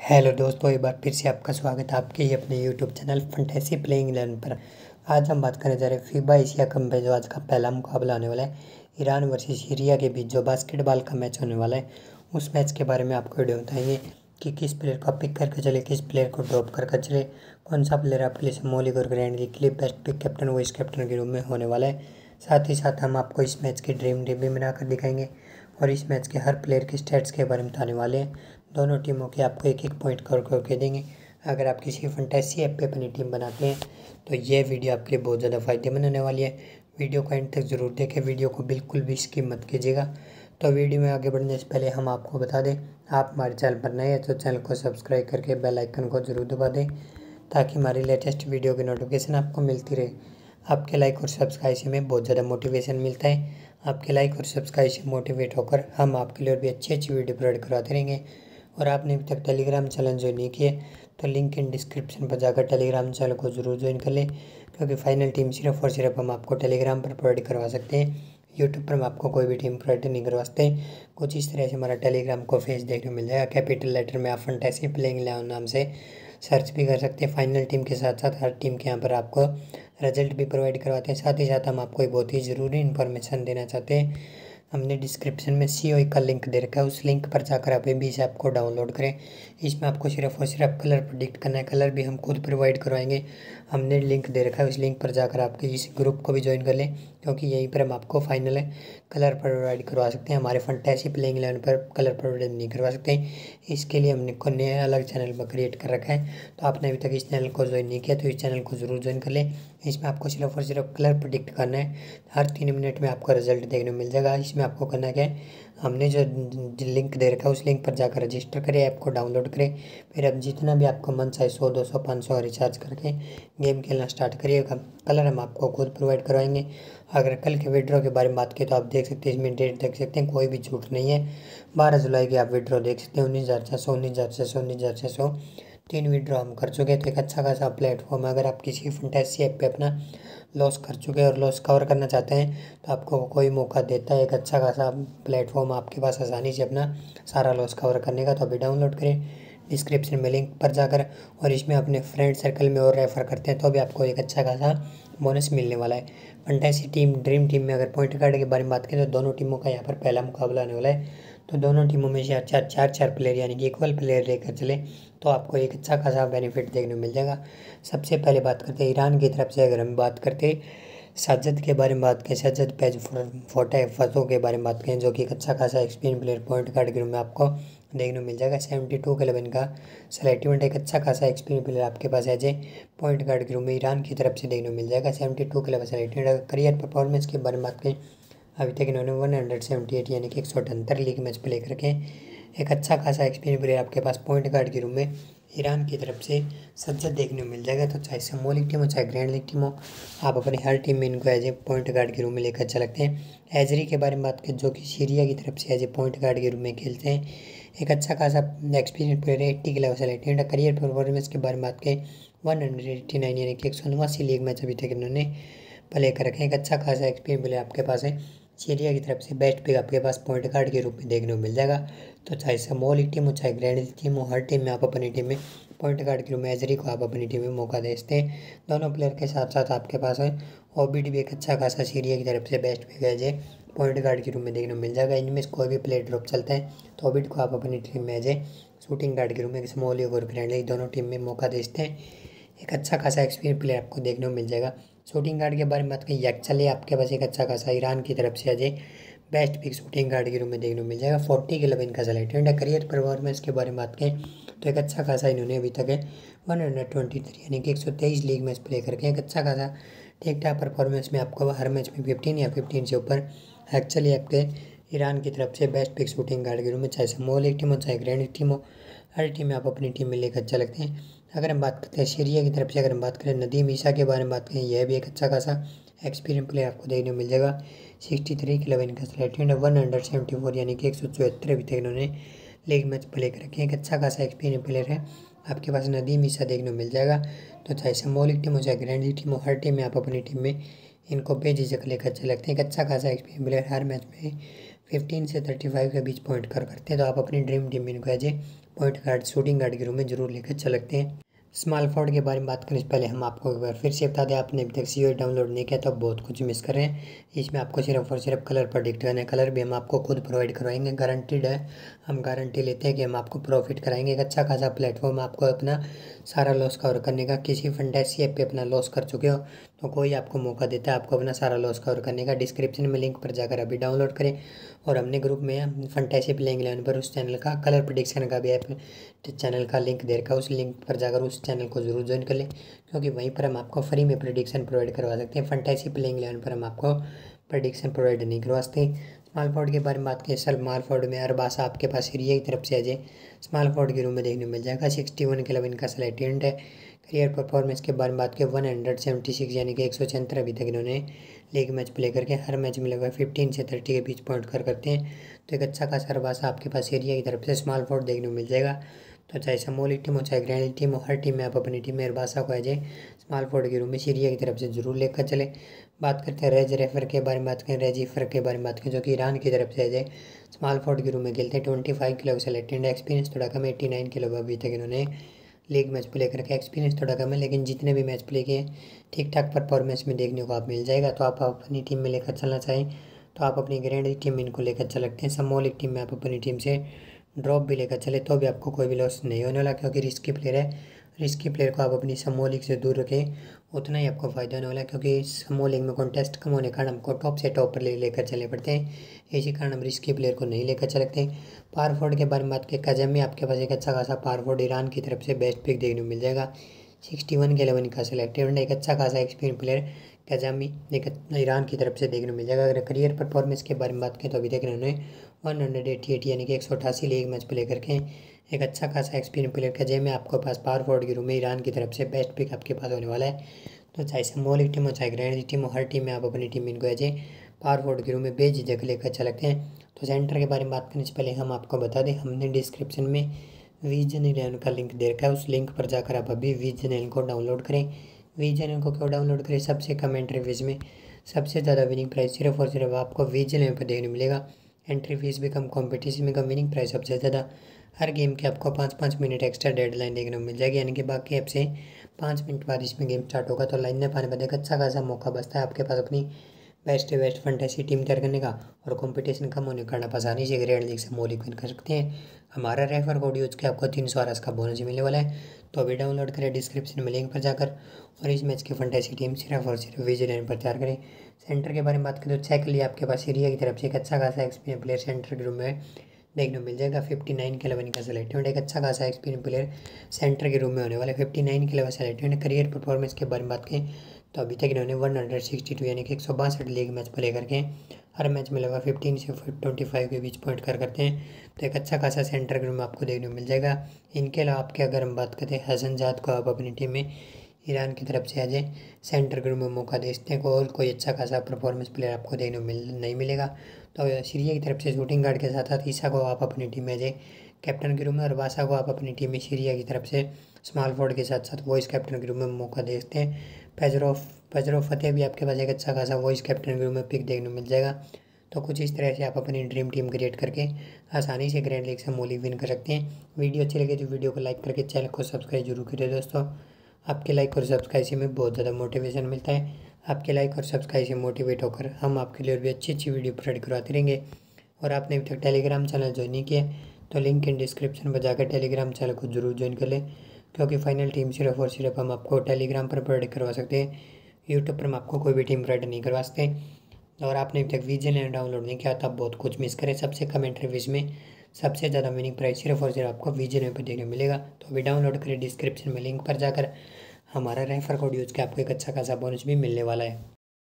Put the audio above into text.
Hello दोस्तों, एक बार फिर से आपका स्वागत है आपके ही अपने यूट्यूब चैनल फंटेसी प्लेइंग 11 पर। आज हम बात करने जा रहे हैं फीबा एशिया कप में जो आज का पहला मुकाबला होने वाला है ईरान वर्सेस सीरिया के बीच, जो बास्केटबॉल का मैच होने वाला है। उस मैच के बारे में आपको वीडियो बताएंगे कि किस प्लेयर को पिक करके चले, किस प्लेयर को ड्रॉप करके चले, कौन सा प्लेयर आपके लिए सिंबॉलिक और ग्रैंड लीग के लिए best pick captain vice captain के रूप में होने वाला है। साथ ही साथ हम आपको इस मैच की ड्रीम टीम भी बनाकर दिखाएंगे और इस मैच के हर प्लेयर के स्टैट्स के बारे में बताने वाले हैं। दोनों टीमों के आपको एक एक पॉइंट कवर करके देंगे। अगर आप किसी फंटेसी ऐप पे अपनी टीम बनाते हैं तो ये वीडियो आपके लिए बहुत ज़्यादा फ़ायदेमंद होने वाली है। वीडियो को एंड तक ज़रूर देखें, वीडियो को बिल्कुल भी स्किप मत कीजिएगा। तो वीडियो में आगे बढ़ने से पहले हम आपको बता दें, आप हमारे चैनल पर नए हैं तो चैनल को सब्सक्राइब करके बेल आइकन को ज़रूर दबा दें ताकि हमारी लेटेस्ट वीडियो की नोटिफिकेशन आपको मिलती रहे। आपके लाइक और सब्सक्राइब से हमें बहुत ज़्यादा मोटिवेशन मिलता है। आपके लाइक और सब्सक्राइब से मोटिवेट होकर हम आपके लिए और भी अच्छी अच्छी वीडियो प्रोवाइड करवाते रहेंगे। और आपने अभी तक टेलीग्राम चैनल ज्वाइन नहीं किए तो लिंक इन डिस्क्रिप्शन पर जाकर टेलीग्राम चैनल को ज़रूर ज्वाइन कर लें, क्योंकि फाइनल टीम सिर्फ और सिर्फ हम आपको टेलीग्राम पर प्रोवाइड करवा सकते हैं। यूट्यूब पर हम आपको कोई भी टीम प्रोवाइड नहीं करवा सकते। कुछ इस तरह से हमारा टेलीग्राम को फेस देखने को मिल जाएगा। कैपिटल लेटर में आप फंटेसी प्लेइंग 11 नाम से सर्च भी कर सकते हैं। फाइनल टीम के साथ साथ हर टीम के यहाँ पर आपको रिजल्ट भी प्रोवाइड करवाते हैं। साथ ही साथ हम आपको एक बहुत ही ज़रूरी इन्फॉर्मेशन देना चाहते हैं। हमने डिस्क्रिप्शन में सीओई का लिंक दे रखा है, उस लिंक पर जाकर आप भी इस ऐप को डाउनलोड करें। इसमें आपको सिर्फ और सिर्फ कलर प्रेडिक्ट करना है, कलर भी हम खुद प्रोवाइड करवाएंगे। हमने लिंक दे रखा है, उस लिंक पर जाकर आपके इस ग्रुप को भी ज्वाइन कर लें, क्योंकि यहीं पर हम आपको फाइनल कलर प्रोवाइड करवा सकते हैं। हमारे फंटेसी प्लेइंग 11 पर कलर प्रोवाइड नहीं करवा सकते। इसके लिए हमने को नया अलग चैनल पर क्रिएट कर रखा है। तो आपने अभी तक इस चैनल को ज्वाइन नहीं किया तो इस चैनल को ज़रूर ज्वाइन कर लें। इसमें आपको सिर्फ और सिर्फ कलर प्रेडिक्ट करना है। हर 3 मिनट में आपको रिजल्ट देखने को मिल जाएगा। इसमें आपको करना क्या है, हमने जो लिंक दे रखा है उस लिंक पर जाकर रजिस्टर करें, ऐप को डाउनलोड करें। फिर अब जितना भी आपको मन चाहे 100, 200, 500 रिचार्ज करके गेम खेलना स्टार्ट करिएगा। कलर हम आपको खुद प्रोवाइड करवाएंगे। अगर कल के विड्रॉ के बारे में बात करें तो आप देख सकते हैं, इसमें डेट देख सकते हैं, कोई भी झूठ नहीं है। 12 जुलाई की आप विड्रॉ देख सकते हैं। 19,600, 19,600, 19,600 3 विड्रॉ हम कर चुके हैं। तो एक अच्छा खासा प्लेटफॉर्म है। अगर आप किसी फंटेसी ऐप पे अपना लॉस कर चुके हैं और लॉस कवर करना चाहते हैं तो आपको कोई मौका देता है। एक अच्छा खासा प्लेटफॉर्म आपके पास आसानी से अपना सारा लॉस कवर करने का। तो अभी डाउनलोड करें डिस्क्रिप्शन में लिंक पर जाकर, और इसमें अपने फ्रेंड सर्कल में और रेफ़र करते हैं तो भी आपको एक अच्छा खासा बोनस मिलने वाला है। फंटेसी टीम ड्रीम टीम में अगर पॉइंट गार्ड के बारे में बात करें तो दोनों टीमों का यहाँ पर पहला मुकाबला होने वाला है। तो दोनों टीमों में से चार प्लेयर यानी कि इक्वल प्लेयर लेकर चले तो आपको एक अच्छा खासा बेनिफिट देखने को मिल जाएगा। सबसे पहले बात करते हैं ईरान की तरफ से। अगर हम बात करते सज्जद के बारे में बात करें, सज्जद पेज फोटे फतों के बारे में बात करें, जो कि एक अच्छा खासा एक्सपीरियंस प्लेयर पॉइंट गार्ड के रूप में आपको देखने को मिल जाएगा। 72 के 11 का सेलेक्टिवमेंट, एक अच्छा खासा एक्सपीरियंस प्लेयर आपके पास है जे पॉइंट गार्ड के रूप में ईरान की तरफ से देखने को मिल जाएगा। 72 के 11 सेलेक्टिवमेंट। करियर परफॉर्मेंस के बारे में बात करें, अभी तक इन्होंने 178 यानी कि 178 लीग मैच प्ले करके एक अच्छा खासा एक्सपीरियंस प्लेयर आपके पास पॉइंट गार्ड के रूप में ईरान की तरफ से सज्जद देखने को मिल जाएगा। तो चाहे सिंबॉलिक टीम हो चाहे ग्रैंड लीग टीम हो, आप अपनी हर टीम में इनको एज ए पॉइंट गार्ड के रूप में लेकर चल सकते हैं। एजरी के बारे में बात करें, जो कि सीरिया की तरफ से एज ए पॉइंट गार्ड के रूप में खेलते हैं, एक अच्छा खासा एक्सपीरियंस प्लेयर है। 80 के लेवल सेलेक्टेड। करियर परफॉर्मेंस के बारे में बात करें, 189 यानी कि 189 लीग मैच अभी तक इन्होंने प्ले कर रखे हैं। एक अच्छा खासा एक्सपीरियंस प्लेयर आपके पास है। सीरिया की तरफ से बेस्ट पिक आपके पास पॉइंट गार्ड के रूप में देखने को मिल जाएगा। तो चाहे स्मॉल टीम हो चाहे ग्रैंड टीम हो, हर टीम में आप अपनी टीम में पॉइंट गार्ड के रूप में एजरी को आप अपनी टीम में मौका दे सकते हैं। दोनों प्लेयर के साथ साथ आपके पास है ओबिड भी एक अच्छा खासा सीरिया की तरफ से बेस्ट पिक है जे पॉइंट गार्ड के रूप में देखने को मिल जाएगा। इनमें से कोई भी प्लेयर ड्रॉप चलता है तो ओबिड को आप अपनी टीम में एज ए शूटिंग गार्ड के रूप में स्मॉल और ग्रैंड लीग दोनों टीम में मौका दे सकते हैं। एक अच्छा खासा एक्सपीरियंस प्लेयर आपको देखने को मिल जाएगा। शूटिंग गार्ड के बारे में बात करें, यक्चले आपके पास एक अच्छा खासा ईरान की तरफ से Ajay best pick shooting guard के रूप में देखने को मिल जाएगा। 40 के 11 का सेलेक्टेड है। करियर परफॉर्मेंस के बारे में बात करें तो एक अच्छा खासा इन्होंने अभी तक है 123 यानी कि 123 लीग मैच प्ले करके एक अच्छा खासा ठीक ठाक परफॉर्मेंस में आपको हर मैच में 15 या 15 से ऊपर एक्चुअली आपके ईरान की तरफ से बेस्ट पिक शूटिंग गार्ड के रूप में, चाहे स्मॉल टीम हो चाहे ग्रैंड टीम हो, हर टीम में आप अपनी टीम में लेकर चल सकते हैं। अगर हम बात करते हैं सीरिया की तरफ से, अगर हम बात करें नदीम ईसा के बारे में बात करें, यह भी एक अच्छा खासा एक्सपीरियंस प्लेयर आपको देखने को मिल जाएगा। 63 के 11 का सेलेक्टेड है। 174 यानी कि 174 अभी तक इन्होंने लीग मैच प्ले कर रखे हैं। एक अच्छा खासा एक्सपीरियंस प्लेयर है आपके पास नदीम ईसा देखने को मिल जाएगा। तो चाहे स्मॉल टीम हो चाहे ग्रैंड टीम हो, हर टीम में आप अपनी टीम में इनको बेझिझक लेकर चल सकते हैं। एक अच्छा खासा एक्सपीरियंस प्लेयर हर मैच में 15 से 35 के बीच पॉइंट करते हैं। तो आप अपनी ड्रीम टीम में इनको as a point guard, shooting guard के रूम में जरूर लेकर चल सकते हैं। स्मॉल फोर्ड के बारे में बात करने से पहले हम आपको एक बार फिर से बता दें, आपने अभी तक सीओ डाउनलोड नहीं किया तो आप बहुत कुछ मिस कर रहे हैं। इसमें आपको सिर्फ और सिर्फ कलर प्रेडिक्ट करना है, कलर भी हम आपको खुद प्रोवाइड करवाएंगे, गारंटीड है। हम गारंटी लेते हैं कि हम आपको प्रॉफिट कराएंगे। एक अच्छा खासा प्लेटफॉर्म आपको अपना सारा लॉस कवर करने का। किसी फंटेसी ऐप पे अपना लॉस कर चुके हो तो कोई आपको मौका देता है आपको अपना सारा लॉस कवर करने का। डिस्क्रिप्शन में लिंक पर जाकर अभी डाउनलोड करें। और हमने ग्रुप में फंटेसी प्लेइंग 11 पर उस चैनल का कलर प्रेडिक्शन का भी ऐप चैनल का लिंक दे रखा है, उस लिंक पर जाकर उस चैनल को जरूर ज्वाइन कर लें, क्योंकि वहीं पर हम आपको फ्री में प्रेडिक्शन प्रोवाइड करवा सकते हैं। फंटेसी प्लेइंग 11 पर हम आपको प्रेडिक्शन प्रोवाइड नहीं करवा सकते। स्मॉल फोर्ड के बारे में बात करें, स्मॉल फोर्ड में अरबासा आपके पास एरिया की तरफ से आ जाए स्मॉल फोर्ड के रूम में देखने मिल जाएगा। 61 के 11 का सेलेक्टेड है। करियर परफॉर्मेंस के बारे में बात करें, 176 यानी कि 176 अभी तक इन्होंने लीग मैच प्ले करके हर मैच में लगभग 15 से 30 के बीच पॉइंट करते हैं। तो एक अच्छा खासा अरबासा आपके पास एरिया की तरफ से स्मॉल फोर्ड देखने को मिल जाएगा। तो चाहे समोली टीम हो चाहे ग्रैंड टीम हो, हर टीम में आप अपनी टीम में अरबासा को आ जाए स्मॉल फोर्ड के रूम में सीरिया की तरफ से जरूर लेकर चले। बात करते हैं रेज रेफर के बारे में बात करें, रेजीफर के बारे में बात करें जो कि ईरान की तरफ से आ जाए स्मॉल फोर्ड के रूम में खेलते हैं। 25 किलो सेलेक्टेड है, एक्सपीरियंस थोड़ा कम है, 89 किलो अभी तक इन्होंने लीग मैच प्ले करके एक्सपीरियंस थोड़ा कम है, लेकिन जितने भी मैच प्ले किए ठीक ठाक परफॉर्मेंस में देखने को आप मिल जाएगा। तो आप अपनी टीम में लेकर चलना चाहें तो आप अपनी ग्रैंड टीम में इनको लेकर चल सकते हैं। समूह लीग टीम में आप अपनी टीम से ड्रॉप भी लेकर चले तो भी आपको कोई भी लॉस नहीं होने वाला, क्योंकि रिस्की प्लेयर है। रिस्की प्लेयर को आप अपनी समूह लीग से दूर रखें, उतना ही आपको फ़ायदा होने वाला है, क्योंकि समूह लीग में कॉन्टेस्ट कम होने के कारण हमको टॉप से टॉप पर लेकर चलने पड़ते हैं। इसी कारण हम रिस्की प्लेयर को नहीं लेकर चलते। पावर फोर्ड के बारे में बात करें, काजमी आपके पास एक अच्छा खासा पावर फोर्ड ईरान की तरफ से बेस्ट पिक देखने को मिल जाएगा। 61 के 11 का सेलेक्टेड है, एक अच्छा खासा एक्सपीरियंस प्लेयर काजमी एक ईरान की तरफ से देखने को मिल जाएगा। अगर करियर परफॉर्मेंस के बारे में बात करें तो अभी तक इन्होंने 188 यानी कि 188 लीग मैच प्ले करके एक अच्छा खासा एक्सपीरियंस प्लेयर काजमी आपको पास पावर फोर्ड के रूम में ईरान की तरफ से बेस्ट पिक आपके पास होने वाला है। तो चाहे समोली टीम हो चाहे ग्रैंड टीम हो, हर टीम में आप अपनी टीम इनको ऐसे पावर फोर्ड के रूम में बेझिझक लेकर चल सकते हैं। तो सेंटर के बारे में बात करने से पहले हम आपको बता दें, हमने डिस्क्रिप्शन में विजन 11 का लिंक दे रखा है, उस लिंक पर जाकर आप अभी विजन 11 को डाउनलोड करें। विजन 11 को क्यों डाउनलोड करें, सबसे कम एंट्री फीस में सबसे ज़्यादा विनिंग प्राइस सिर्फ और सिर्फ आपको विजन 11 पर देखने मिलेगा। एंट्री फीस भी कम, कॉम्पिटिशन में कम, विनिंग प्राइस सबसे ज़्यादा। हर गेम के आपको 5-5 मिनट एक्स्ट्रा डेडलाइन देखने को मिल जाएगी, यानी कि बाकी ऐप से 5 मिनट बाद इसमें गेम स्टार्ट होगा। तो लाइन में पाने बाद एक अच्छा खासा मौका बचता है आपके पास अपनी बेस्ट फंटेसी टीम तैयार करने का, और कंपटीशन कम होने के कारण आप आसानी से ग्रैंड लीग से मोली विन कर सकते हैं। हमारा रेफर कोड यूज के आपको 300 RS का बोनस मिलने वाला है। तो अभी डाउनलोड करें डिस्क्रिप्शन में लिंक पर जाकर, और इस मैच की फंटेसी टीम सिर्फ और सिर्फ विजिलेंट पर तैयार करें। सेंटर के बारे में बात करें तो चेक लिए आपके पास सीरिया की तरफ से एक अच्छा खासा एक्सपीरियंस प्लेयर सेंटर के रूम में देखने को मिल जाएगा। 59 के 11 का सेलेक्टेड, एक अच्छा खासा एक्सपीरियंस प्लेयर सेंटर के रूम में होने वाला है। 59 के 11 सेलेक्टेड। करियर परफॉर्मेंस के बारे में बात करें तो अभी तक इन्होंने 162 यानी कि 162 लीग मैच प्ले करके हर मैच में लगभग 15 से 25 के बीच पॉइंट करते हैं। तो एक अच्छा खासा सेंटर के रूम में आपको देखने को मिल जाएगा। इनके अलावा आपके अगर हम बात करते हैं हसन जाद को, आप अपनी टीम में ईरान की तरफ से आ जाए सेंटर के रूम में मौका दे सकते हैं। और कोई अच्छा खासा परफॉर्मेंस प्लेयर आपको देखने को नहीं मिलेगा। तो सीरिया की तरफ से शूटिंग गार्ड के साथ साथ ईसा को आप अपनी टीम में आ जाए कैप्टन के रूम में, और बासा को आप अपनी टीम में सीरिया की तरफ से स्मॉल फोर्ड के साथ साथ वॉइस कैप्टन के रूम में मौका दे सकते हैं। फजरो फतेह भी आपके पास एक अच्छा खासा वॉइस कैप्टन के रूम में पिक देखने को मिल जाएगा। तो कुछ इस तरह से आप अपनी ड्रीम टीम क्रिएट करके आसानी से ग्रैंड लीग से मोली विन कर सकते हैं। वीडियो अच्छी लगे तो वीडियो को लाइक करके चैनल को सब्सक्राइब जरूर करें दोस्तों। आपके लाइक और सब्सक्राइब से हमें बहुत ज़्यादा मोटिवेशन मिलता है। आपके लाइक और सब्सक्राइब से मोटिवेट होकर हम आपके लिए भी अच्छी वीडियो प्रोवाइड करवाते रहेंगे। और आपने अभी तक टेलीग्राम चैनल ज्वाइन नहीं किया तो लिंक इन डिस्क्रिप्शन पर जाकर टेलीग्राम चैनल को जरूर ज्वाइन कर लें, क्योंकि फाइनल टीम सिर्फ और सिर्फ हम आपको टेलीग्राम पर प्रोवाइड करवा सकते हैं। यूट्यूब पर हम आपको कोई भी टीम प्रोवाइड नहीं करवा सकते। और आपने अभी तक विजिलेंट डाउनलोड नहीं किया तो आप बहुत कुछ मिस करें। सबसे कम एंट्री फीस में सबसे ज़्यादा विनिंग प्राइस सिर्फ और सिर्फ आपको विजिलेंट पर देखने मिलेगा। तो अभी डाउनलोड करें डिस्क्रिप्शन में लिंक पर जाकर, हमारा रेफर कोड यूज के आपको एक अच्छा खासा बोनस भी मिलने वाला है।